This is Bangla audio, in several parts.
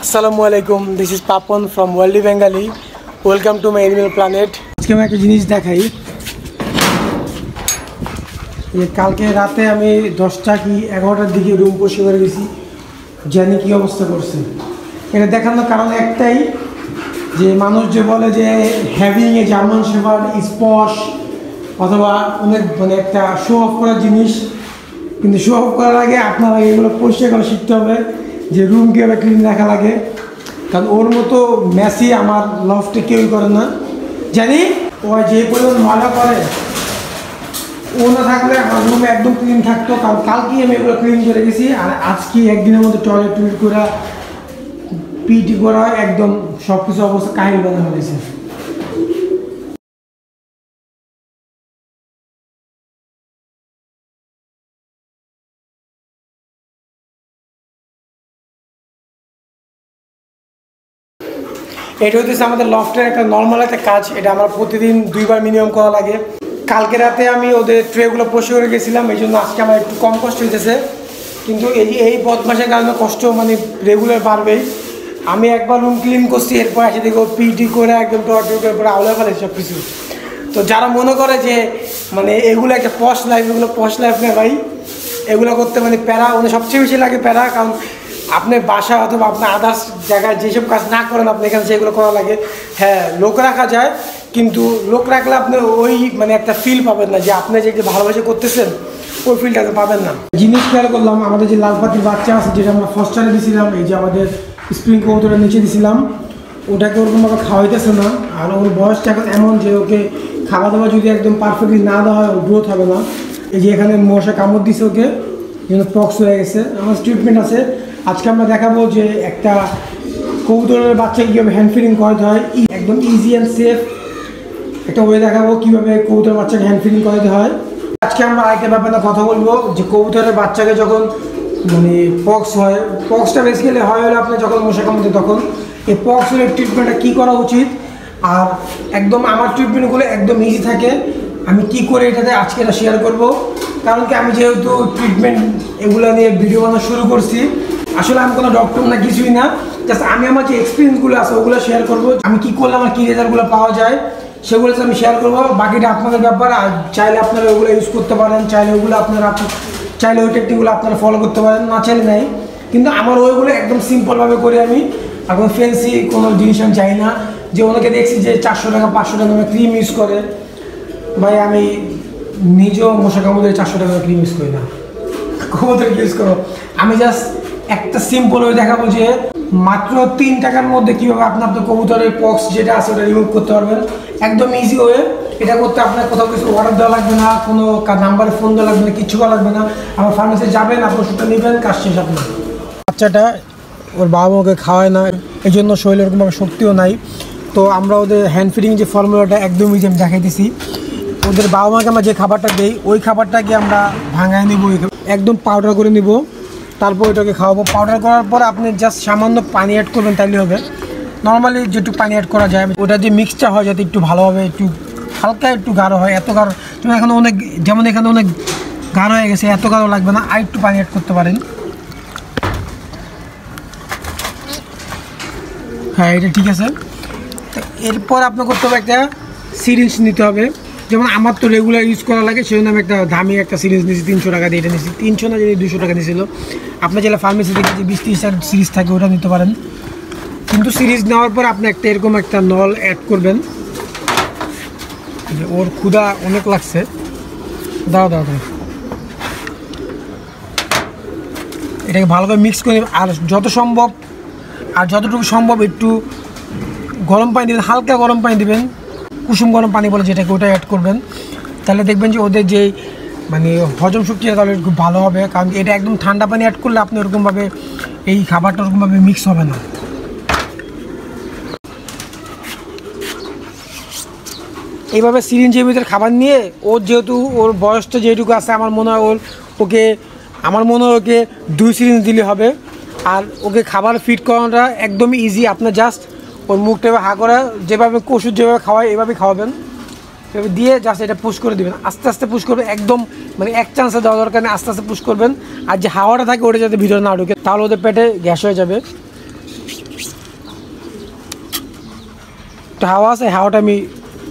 Assalamualaikum, this is Papan from Worldly Bengali. Welcome to my animal planet. আজকে আমি একটা জিনিস দেখাই। কালকে রাতে আমি 10টা কি 11টার দিকে রুম পরিষ্কার করে গেছি, জানি কি অবস্থা করছে। এটা দেখানোর কারণ একটাই, যে মানুষ যে বলে যে having a German shepherd is posh, অথবা অনেক মানে একটা শো অফ করার জিনিস, কিন্তু শো অফ করার আগে আপনারা এগুলো পরিষ্কার করে শিখতে হবে যে রুম কীভাবে ক্লিন রাখা লাগে। কারণ ওর মতো মেসি আমার লফটে কেউই করে না। জানি ও যে পরিমাণ মজা করে, ও না থাকলে আমার রুম একদম ক্লিন থাকতো। কারণ কালকেই আমি এগুলো ক্লিন করে গেছি, আর আজকে একদিনের মধ্যে টয়লেট করা, পিটি করা, একদম সব কিছু অবস্থা কাহিল বানা হয়েছে। এটা হচ্ছে আমাদের লফটের একটা নর্মাল একটা কাজ, এটা আমার প্রতিদিন 2বার মিনিমাম করা লাগে। কালকে রাতে আমি ওদের ট্রেগুলো পরিষ্কার করে গেছিলাম, এই জন্য আজকে আমার একটু কম কষ্ট হইতেছে, কিন্তু এই বদমাসের কারণে কষ্ট মানে রেগুলার বাড়বেই। আমি একবার রুম ক্লিন করছি, এরপর এসে দেখো পিটি করে একদম টর্চর করে আউলা ফেলে সব কিছু। তো যারা মনে করে যে মানে এগুলো একটা পশ লাইফ, এগুলো পশ লাইফ না ভাই, এগুলো করতে মানে প্যারা মানে সবচেয়ে বেশি লাগে প্যারা। কারণ আপনার বাসা অথবা আপনার আদার্স জায়গায় যেসব কাজ না করেন আপনি এখানে সেগুলো করা লাগে। হ্যাঁ, লোক রাখা যায়, কিন্তু লোক রাখলে আপনি ওই মানে একটা ফিল পাবেন না যে আপনি যে ভালোবাসে করতেছেন, ওই ফিলটা পাবেন না। জিনিস খেয়াল করলাম, আমাদের যে লাল পাতির বাচ্চা আছে যেটা আমরা ফস্টারে দিয়েছিলাম, এই যে আমাদের স্প্রিং কৌটোটা নিচে দিয়েছিলাম, ওটাকে ওরকমভাবে খাওয়াইতেছে না। আর ওর বয়সটা এখন এমন যে ওকে খাওয়া দাওয়া যদি একদম পারফেক্টলি না দেওয়া হয়, ওর গ্রোথ হবে না। এই যে এখানে মশা কামড় দিছে ওকে, যেন পক্স হয়ে গেছে। আমার ট্রিটমেন্ট আছে। আজকে আমরা দেখাবো যে একটা কবুতরের বাচ্চাকে কীভাবে হ্যান্ড ফিডিং করাতে হয়, একদম ইজি অ্যান্ড সেফ একটা ওয়ে দেখাবো কীভাবে কবুতরের বাচ্চাকে হ্যান্ড ফিডিং করাতে হয়। আজকে আমরা আরেকটা ব্যাপারে কথা বলবো যে কবুতরের বাচ্চাকে যখন মানে পক্স হয়, পক্সটা বেসিক্যালি হয় হলে আপনার যখন মশা কামড়ে, তখন এই পক্সের ট্রিটমেন্টটা কী করা উচিত। আর একদম আমার ট্রিটমেন্টগুলো একদম ইজি থাকে, আমি কি করে এটাতে আজকে এটা শেয়ার করব। কারণ কি আমি যেহেতু ট্রিটমেন্ট এগুলো নিয়ে ভিডিও বানানো শুরু করছি, আসলে আমি কোনো ডক্টর না, কিছুই না, জাস্ট আমি আমার যে এক্সপিরিয়েন্সগুলো আছে ওগুলো শেয়ার করবো। আমি কী করলে আমার কী রেজাল্টগুলো পাওয়া যায় সেগুলো আমি শেয়ার করবো, বাকিটা আপনাদের ব্যাপার। আর চাইলে আপনারা ওগুলো ইউজ করতে পারেন, চাইলে ওগুলো আপনারা চাইলে ওই টেকনিকগুলো আপনারা ফলো করতে পারেন, না চাইলে নাই। কিন্তু আমার ওইগুলো একদম সিম্পলভাবে করি আমি, এখন ফ্যান্সি কোনো জিনিস আমি চাই না। যে ওনাকে দেখছি যে 400 টাকা 500 টাকা ক্রিম ইউজ করে, ভাই আমি নিজেও মশা কামড়ে 400 টাকা ক্রিম ইউজ করি না, কবুতর ইউজ করো। আমি জাস্ট একটা সিম্পল ওয়ে দেখাবো যে মাত্র 3 টাকার মধ্যে কীভাবে আপনার কবুতরের পক্স যেটা আছে ওটা রিমুভ করতে পারবেন, একদম ইজি ওয়ে। এটা করতে আপনার কোথাও কিছু অর্ডার দেওয়া লাগবে না, কোনো নাম্বারে ফোন দেওয়া লাগবে না, কিচ্ছু করা লাগবে না। আমার ফার্মেসিতে যাবেন, আপনার ওষুধটা নেবেন, কাজ শেষ আপনার। বাচ্চাটা ওর বাবা মাকে খাওয়ায় না, এই জন্য শরীরে ওরকমভাবে শক্তিও নাই। তো আমরা ওদের হ্যান্ড ফিডিং যে ফর্মুলাটা একদম ইজি আমি দেখাই দিছি। ওদের বাবা মাকে আমরা যে খাবারটা দিই, ওই খাবারটাকে আমরা ভাঙায় নেব, একদম পাউডার করে নিব, তারপর ওইটাকে খাওয়াবো। পাউডার করার পর আপনি জাস্ট সামান্য পানি অ্যাড করবেন, তাইলে হবে। নর্মালি যেটুকু পানি অ্যাড করা যায়, ওটা যে মিক্সচার হয় যাতে একটু ভালোভাবে একটু হালকা একটু গাঢ় হয়। এত গাঢ় যেমন এখানে অনেক, যেমন এখানে অনেক গাঢ় হয়ে গেছে, এত গাঢ় লাগবে না, আর একটু পানি অ্যাড করতে পারেন। হ্যাঁ, এটা ঠিক আছে। তো এরপর আপনার করতে হবে একটা সিরিঞ্জ নিতে হবে। যেমন আমার তো রেগুলার ইউজ করা লাগে, সেই জন্য আমি একটা দামি একটা সিরিজ নিয়েছি, 300 টাকা দিয়ে এটা নিয়েছি। 300 না, যদি 200 টাকা নিয়েছিল। আপনার যেটা ফার্মেসি থেকে যে 20-30 সিরিজ থাকে ওটা নিতে পারেন। কিন্তু সিরিজ নেওয়ার পর আপনি একটা এরকম একটা নল অ্যাড করবেন। যে ওর ক্ষুধা অনেক লাগছে, দাও। এটাকে ভালোভাবে মিক্স করে, আর যতটুকু সম্ভব একটু গরম পানি দেবেন, হালকা গরম পানি দেবেন, কুসুম গরম পানি বলে যেটাকে, ওটা অ্যাড করবেন। তাহলে দেখবেন যে ওদের যে মানে হজম শক্তিটা তাহলে খুব ভালো হবে। কারণ এটা একদম ঠান্ডা পানি অ্যাড করলে আপনি ওরকমভাবে এই খাবারটা ওরকমভাবে মিক্স হবে না। এইভাবে সিরিঞ্জের ভিতরে খাবার নিয়ে, ওর যেহেতু ওর বয়সটা যেটুকু আছে, আমার মনে হয় ওকে 2 সিরিঞ্জ দিলে হবে। আর ওকে খাবার ফিড করানোটা একদম ইজি। আপনার জাস্ট ওর মুখটা হা করা, যেভাবে ওষুধ যেভাবে খাওয়ায় এভাবেই খাওয়াবেন, এভাবে দিয়ে জাস্ট এটা পুশ করে দেবেন, আস্তে আস্তে পুশ করবেন, একদম মানে এক চান্সে দেওয়া দরকার নেই, আস্তে আস্তে পুশ করবেন। আর যে হাওয়াটা থাকে ওটা যাতে ভিতরে না ঢুকে, তাহলে ওদের পেটে গ্যাস হয়ে যাবে। একটু হাওয়া আছে, হাওয়াটা আমি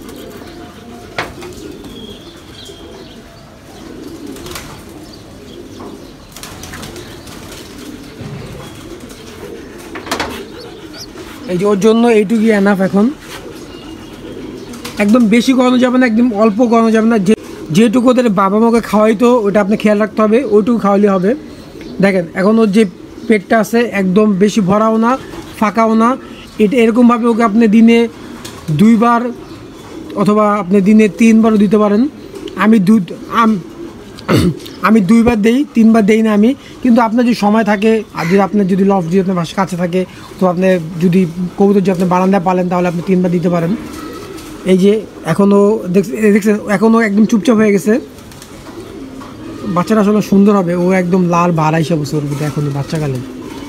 এই যে ওর জন্য এইটুকুই এনাফ। এখন একদম বেশি গরম যাবে না, একদম অল্প গরম যাবে না। যেটুকু ওদের বাবা মাকে খাওয়াইতো ওটা আপনি খেয়াল রাখতে হবে, ওইটুকু খাওয়ালে হবে। দেখেন এখন ওর যে পেটটা আছে একদম বেশি ভরাও না ফাঁকাও না, এটা এরকমভাবে ওকে আপনি দিনে 2 বার অথবা আপনি দিনে 3 বারও দিতে পারেন। আমি 2 বার দেই, 3 বার দেই না আমি। কিন্তু আপনার যদি সময় থাকে আর যদি আপনার যদি লফট যদি আপনার বাসার কাছে থাকে, তো আপনি যদি কবুতর যদি আপনি বারান্দায় পালেন তাহলে আপনি 3 বার দিতে পারেন। এই যে এখনও দেখছেন এখনও একদম চুপচাপ হয়ে গেছে। বাচ্চাটা আসলে সুন্দর হবে, ও একদম লাল ভাড়া হিসাবে বসে উঠবে এখনই বাচ্চাকালে।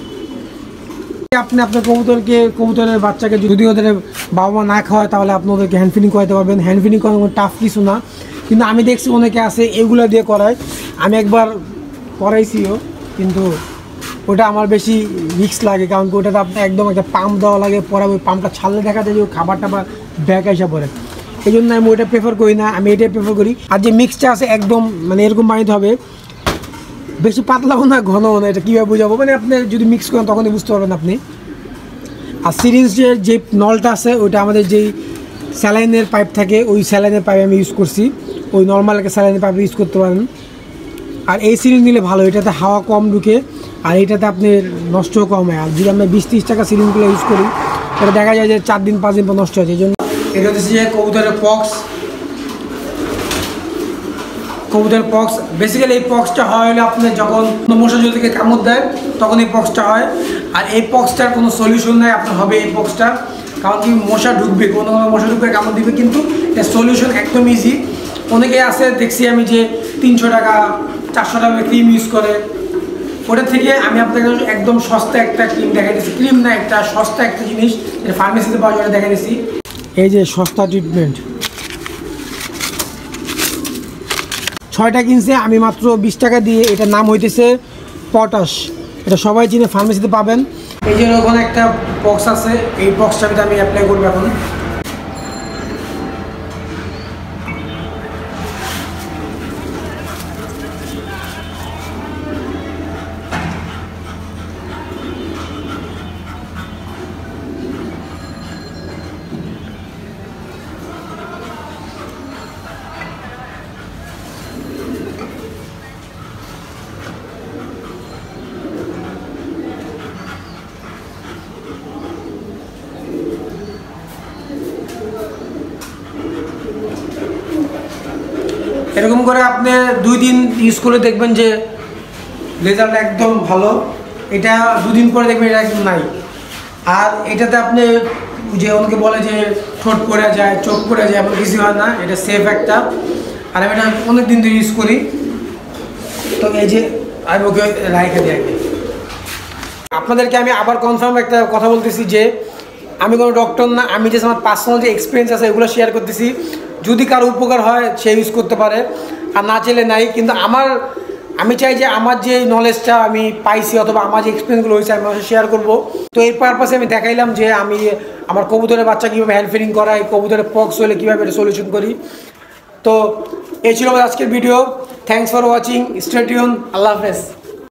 আপনি আপনার কবুতরের বাচ্চাকে যদি ওদের বাবা মা না খাওয়ায় তাহলে আপনি ওদেরকে হ্যান্ড ফিডিং করাতে পারবেন। হ্যান্ড ফিডিং করানো কোনো টাফ কিছু না, কিন্তু আমি দেখছি অনেকে আছে এগুলো দিয়ে করায়। আমি একবার করাইছিও, কিন্তু ওটা আমার বেশি রিস্ক লাগে, কারণ কি ওটাতে আপনার একদম একটা পাম্প দেওয়া লাগে, পরে ওই পাম্পটা ছাড়লে দেখা যায় যে ওই খাবারটা বা ব্যাক আসা পড়ে। এই জন্য আমি ওইটা প্রেফার করি না, আমি এটাই প্রেফার করি। আর যে মিক্সটা আছে একদম মানে এরকম বানাইতে হবে, বেশি পাতলাও না ঘনও না। এটা কীভাবে বোঝাবো, মানে আপনি যদি মিক্স করেন তখনই বুঝতে পারবেন আপনি। আর সিরিঞ্জের যে নলটা আছে ওইটা আমাদের যেই স্যালাইনের পাইপ থাকে ওই স্যালাইনের পাইপ আমি ইউজ করছি, ওই নর্মাল একটা স্যালাইনের পাইপ ইউজ করতে পারেন। আর এই সিরিঞ্জ নিলে ভালো, এটাতে হাওয়া কম ঢুকে আর এটাতে আপনি নষ্টও কম হয়। আর যদি আমরা 20-30 টাকা সিরিঞ্জগুলো ইউজ করি এটা দেখা যায় যে 4 দিন 5 দিন পর নষ্ট হয়েছে। এই জন্য এটা হচ্ছে যে কবুতরের পক্স। বেসিক্যালি এই পক্সটা হয় হলে আপনি যখন মশা যদি থেকে কামড় দেয় তখন এই পক্সটা হয়। আর এই পক্সটার কোনো সলিউশন নাই, আপনার হবে এই পক্সটা, কারণ কি মশা ঢুকবে, কোনো মশা ঢুকবে কামড় দিবে, কিন্তু এর সলিউশন একদম ইজি। অনেকে আছে দেখছি আমি যে 300 টাকা 400 টাকা ক্রিম ইউজ করে, ওটা থেকে আমি আপনাকে একদম সস্তা একটা ক্রিম দেখা দিচ্ছি। ক্রিম না, একটা সস্তা একটা জিনিস যেটা ফার্মেসিতে পাওয়া যায় দেখা দিচ্ছি। এই যে সস্তা ট্রিটমেন্ট 6টা কিনছে আমি মাত্র 20 টাকা দিয়ে। এটার নাম হইতেছে পটাশ, এটা সবাই চিনে, ফার্মেসিতে পাবেন। এই যে ওখানে একটা বক্স আছে, এই বক্সটাকে আমি অ্যাপ্লাই করবো এখন। এরকম করে আপনি 2 দিন ইউজ করে দেখবেন যে রেজাল্ট একদম ভালো। এটা 2 দিন পরে দেখবেন এটা একদম নাই। আর এটাতে আপনি যে অনেকে বলে যে ঠোঁট পড়ে যায়, চোখ পড়ে যায়, এমন কিছু হয় না, এটা সেফ একটা। আর আমি এটা অনেক দিন ধরে ইউজ করি। তো এই যে আমি ওকে রাইখে দিই আগে। আপনাদেরকে আমি আবার কনফার্ম একটা কথা বলতেছি যে আমি কোনো ডক্টর না, আমি যে আমার পার্সোনাল যে এক্সপিরিয়েন্স আছে এগুলো শেয়ার করতেছি। যদি কারো উপকার হয় সে ইউজ করতে পারে, আর না চাইলে নাই। কিন্তু আমি চাই যে আমার যে নলেজটা আমি পাইছি অথবা আমার যে এক্সপিরিয়েন্সগুলো হয়েছে আমি শেয়ার করবো। তো এই পারপাসে আমি দেখাইলাম যে আমি আমার কবুতরের বাচ্চা কীভাবে হ্যান্ড ফিডিং করাই, কবুতরের পক্স হলে কীভাবে এটা সলিউশন করি। তো এই ছিল আমার আজকের video. Thanks for watching, stay tune, আল্লাহ হাফেজ।